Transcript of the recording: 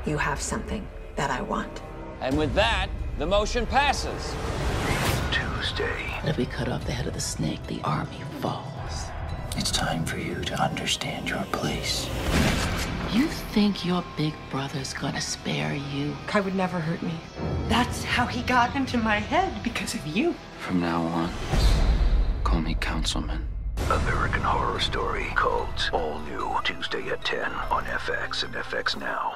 you have something that I want. And with that, the motion passes. Tuesday. If we cut off the head of the snake, the army falls. It's time for you to understand your place. You think your big brother's gonna spare you? Kai would never hurt me. That's how he got into my head, because of you. From now on, call me Councilman. American Horror Story Cult. All new Tuesday at 10 on FX and FX Now.